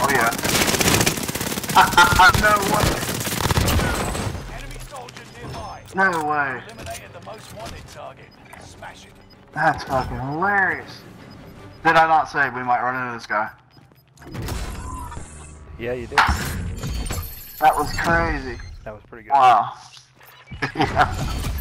yeah. No way. Enemy soldiers nearby. No way. Eliminated the most wanted target. Smash it. That's fucking hilarious. Did I not say we might run into this guy? Yeah, you did. That was crazy. That was pretty good. Wow. Yeah.